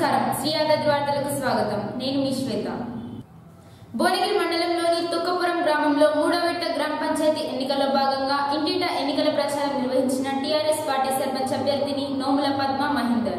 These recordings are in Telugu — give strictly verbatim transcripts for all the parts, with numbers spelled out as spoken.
నమస్కారం శ్రీ యాదాద్రి వార్తలకు స్వాగతం నేను మీ శ్వేత భువనగిరి మండలంలోని తుక్కపురం గ్రామంలో మూడో విడత గ్రామ పంచాయతీ ఎన్నికల్లో భాగంగా ఇంటింటా ఎన్నికల ప్రచారం నిర్వహించిన టీఆర్ఎస్ పార్టీ సర్పంచ్ అభ్యర్థిని నోముల పద్మ మహేందర్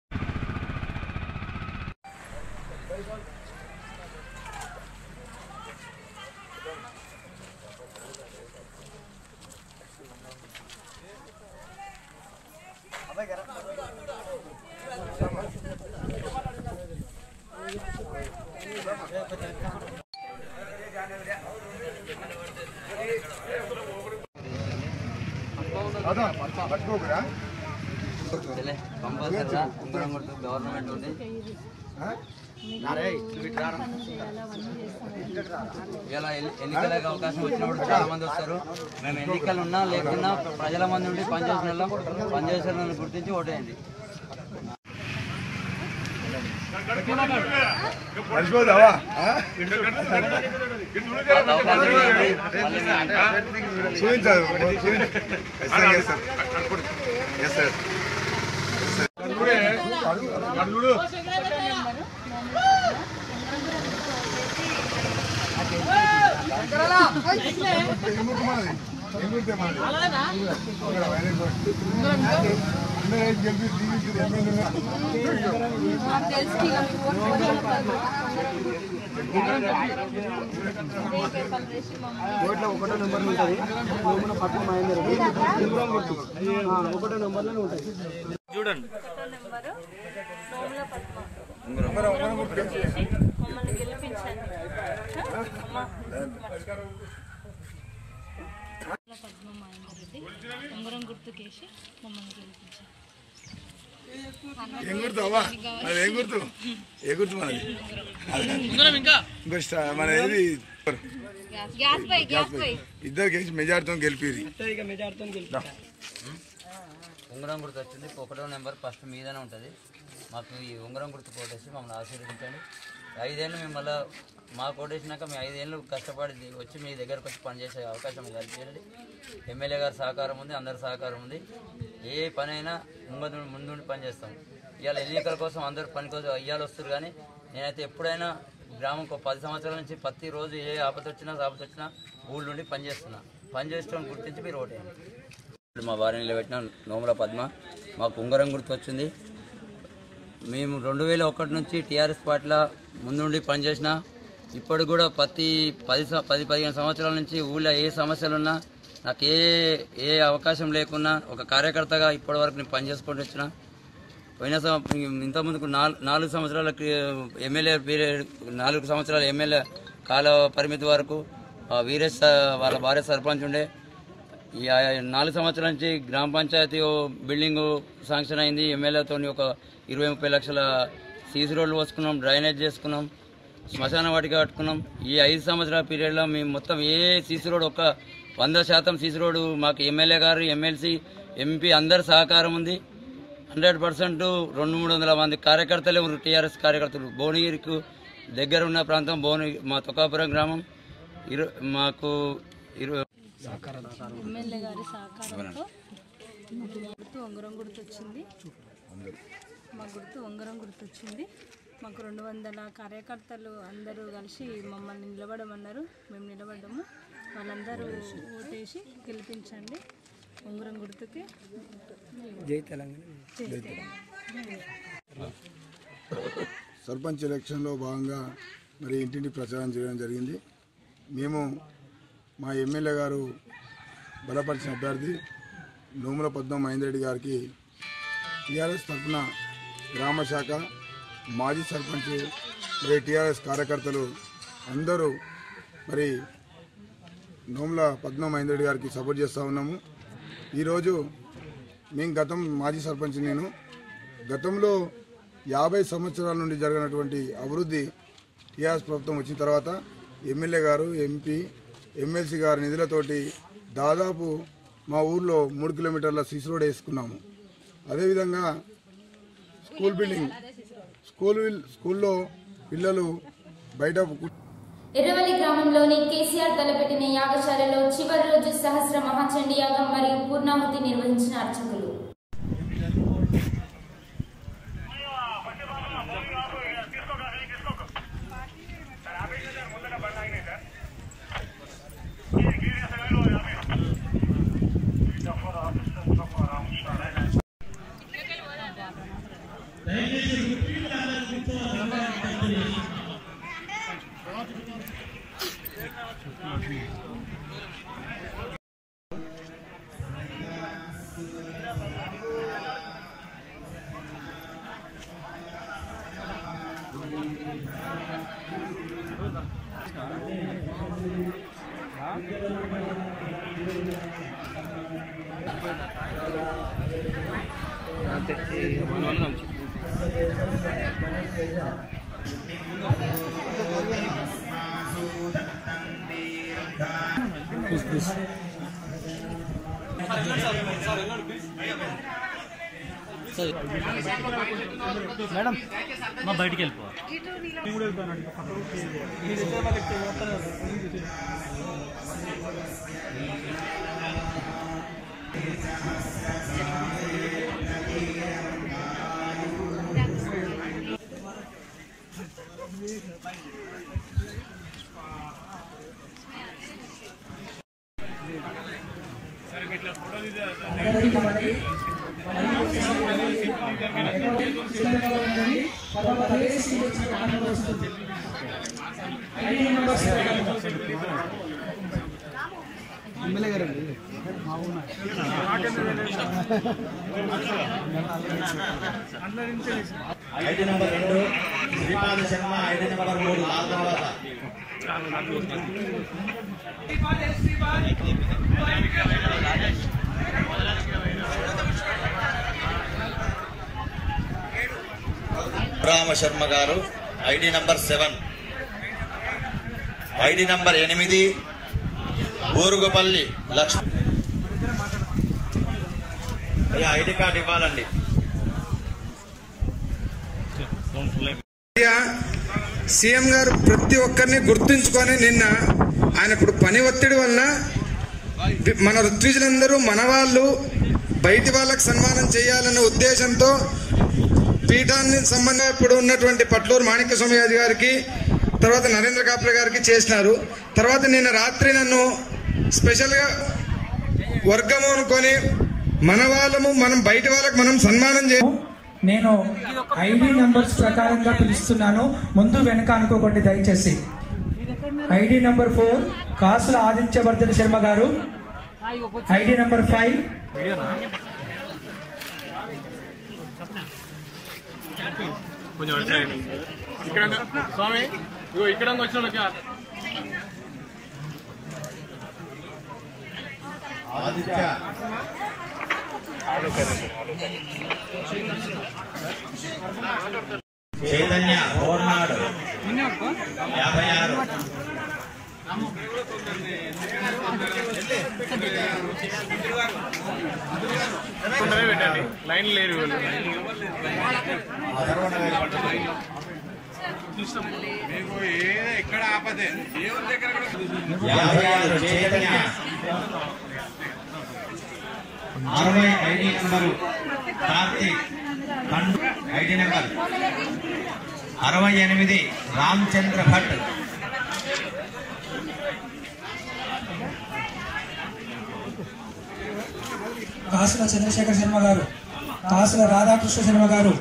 గవర్నమెంట్ ఉంది ఇలా ఎన్నికలకు అవకాశం వచ్చినప్పుడు చాలా మంది వస్తారు. మేము ఎన్నికలు ఉన్నా లేకున్నా ప్రజల మంది ఉండి పనిచేసిన వాళ్ళం పనిచేసిన వాళ్ళని గుర్తించి ఓటేయండి. ఒకటో నెంబర్ ఉంటుంది నోముల పద్మ మహేందర్ ఒకటో నెంబర్లో ఉంటుంది చూడండి. మమ్మల్ని గెలిపించండి. పద్మ మహేందర్ రెడ్డి ఉంగరం గుర్తుకేసి మమ్మల్ని గెలిపించండి. ఏం గుర్తువా మరి ఏం గుర్తు ఏ గుర్తు మనది ఇంకో మన ఏది ఇద్దరికి మెజార్టీతో గెలిపి ఉంగరం గుర్తు వచ్చింది. ఒకటో నెంబర్ ఫస్ట్ మీదనే ఉంటుంది. మాకు ఈ ఉంగరం గుర్తు కోటేసి మమ్మల్ని ఆశీర్వదించండి. ఐదేళ్ళు మిమ్మల్ని మా కోటేసినాక మీ ఐదేళ్ళు కష్టపడి వచ్చి మీ దగ్గరకు వచ్చి పనిచేసే అవకాశం కల్పించండి. ఎమ్మెల్యే గారి సహకారం ఉంది, అందరి సహకారం ఉంది. ఏ పని అయినా ముందు ముందుండి పనిచేస్తాం. ఇవాళ ఎన్నికల కోసం అందరు పని కోసం ఇవాళ వస్తారు. కానీ నేనైతే ఎప్పుడైనా గ్రామం పది సంవత్సరాల నుంచి ప్రతిరోజు ఏ ఆపద వచ్చినా ఆపద వచ్చినా ఊళ్ళో నుండి పనిచేస్తున్నా. పనిచేస్తామని గుర్తించి మీరు ఓటేయండి. మా భార్య నిలబెట్టిన నోముల పద్మ మాకు ఉంగరం గుర్తు వచ్చింది. మేము రెండు వేల ఒకటి నుంచి టీఆర్ఎస్ పార్టీలో ముందుండి పనిచేసిన ఇప్పుడు కూడా ప్రతి పది పది పదిహేను సంవత్సరాల నుంచి ఊళ్ళో ఏ సమస్యలున్నా నాకు ఏ ఏ అవకాశం లేకున్నా ఒక కార్యకర్తగా ఇప్పటి వరకు నేను పనిచేసుకుంటూ వచ్చిన. పోయిన ఇంతకుముందుకు నాలుగు నాలుగు సంవత్సరాల ఎమ్మెల్యే పీరియడ్ నాలుగు సంవత్సరాల ఎమ్మెల్యే కాల పరిమితి వరకు వీరేష్ వాళ్ళ భార్య సర్పంచ్ ఉండే. ఈ నాలుగు సంవత్సరాల నుంచి గ్రామ పంచాయతీ బిల్డింగు శాంక్షన్ అయింది. ఎమ్మెల్యేతో ఒక ఇరవై ముప్పై లక్షల సీసీ రోడ్లు పోసుకున్నాం, డ్రైనేజ్ చేసుకున్నాం, శ్మశాన వాటిక కట్టుకున్నాం. ఈ ఐదు సంవత్సరాల పీరియడ్లో మేము మొత్తం ఏ సీసీ రోడ్ ఒక వంద శాతం సీసీ రోడ్డు మాకు ఎమ్మెల్యే గారు, ఎమ్మెల్సీ, ఎంపీ అందరి సహకారం ఉంది. హండ్రెడ్ పర్సెంట్ రెండు మూడు వందల మంది కార్యకర్తలే ఉన్నారు. టీఆర్ఎస్ కార్యకర్తలు భువనగిరికి దగ్గర ఉన్న ప్రాంతం భువనగిరి మా తుక్కాపురం గ్రామం. ఇరు మాకు ఇరు ఎమ్మెల్యే గారి సహకారంతో గుర్తు ఉంగరం గుర్తు వచ్చింది. మా గుర్తు ఉంగరం గుర్తు వచ్చింది. మాకు రెండు వందల కార్యకర్తలు అందరూ కలిసి మమ్మల్ని నిలబడమన్నారు. మేము నిలబడ్డాము. వాళ్ళందరూ ఓటేసి గెలిపించండి. ఉంగరం గుర్తుకి జై తెలంగాణ. సర్పంచ్ ఎలక్షన్లో భాగంగా మరి ఇంటింటి ప్రచారం చేయడం జరిగింది. మేము మా ఎమ్మెల్యే గారు బలపరిచిన అభ్యర్థి నోముల పద్మ మహేందర్ రెడ్డి గారికి టీఆర్ఎస్ తరఫున గ్రామ శాఖ, మాజీ సర్పంచ్ మరి టీఆర్ఎస్ కార్యకర్తలు అందరూ మరి నోముల పద్మ మహేందర్ రెడ్డి గారికి సపోర్ట్ చేస్తూ ఉన్నాము. ఈరోజు మేము గతం మాజీ సర్పంచ్ నేను గతంలో యాభై సంవత్సరాల నుండి జరిగినటువంటి అభివృద్ధి టీఆర్ఎస్ ప్రభుత్వం వచ్చిన తర్వాత ఎమ్మెల్యే గారు, ఎంపీ, ఎమ్మెల్సీ గారి నిధులతోటి దాదాపు మా ఊర్లో మూడు కిలోమీటర్ల సీసీ రోడ్ వేసుకున్నాము. అదేవిధంగా స్కూల్ బిల్డింగ్ స్కూల్ స్కూల్లో పిల్లలు బయట ఎర్రవల్లి గ్రామంలోని కేసీఆర్ తలపెట్టిన యాగశాలలో చివరి రోజు సహస్ర మహాచండీ యాగం మరియు పూర్ణాహుతి నిర్వహించిన అర్చకులు. మేడం మా బయటికి వెళ్ళిపో ఎమ్మెల్యే గారండి మా ఊరు ఐదు నెంబర్ రెండు శ్రీపాద శర్మ, ఐదు నెంబర్ మూడు లాల్ తర్వాత రామ శర్మ గారు ID number seven, ID number ఎనిమిది ఊరుగుపల్లి లక్ష్మి. ఐడి కార్డు ఇవ్వాలండి. సీఎం గారు ప్రతి ఒక్కరిని గుర్తుంచుకొని నిన్న ఆయన ఇప్పుడు పని ఒత్తిడి వలన మన ఋత్విజులందరూ మన వాళ్ళు బయటి వాళ్ళకి సన్మానం చేయాలనే ఉద్దేశంతో పీఠాన్ని సంబంధంగా ఇప్పుడు ఉన్నటువంటి పట్లూరు మాణిక్య స్వామి గారికి తర్వాత నరేంద్ర కాప్లే గారికి చేసినారు. తర్వాత నిన్న రాత్రి నన్ను స్పెషల్గా వర్గము అనుకొని మన వాళ్ళము మనం బయట వాళ్ళకి మనం సన్మానం చే నేను ఐడి నంబర్స్ ప్రకారంగా పిలుస్తున్నాను. ముందు వెనక అనుకోకండి దయచేసి. ఐడి నంబర్ ఫోర్ కాసుల ఆదిత్యవర్ధన శర్మ గారు, ఐడి నంబర్ ఫైవ్ స్వామి ఇక్కడ వచ్చిన ఆదిత్య చైతన్య హోర్నాడు యాభై ఆరు, పెట్టండి లైన్ లేరు ఎక్కడ ఆపదే యాభై ఆరు చైతన్య, అరవై ID number Karthik Khand, ID number అరవై ఎనిమిది రామచంద్ర భట్, కాసుల చంద్రశేఖర్ శర్మ గారు, కాసుల రాధాకృష్ణ శర్మ గారు,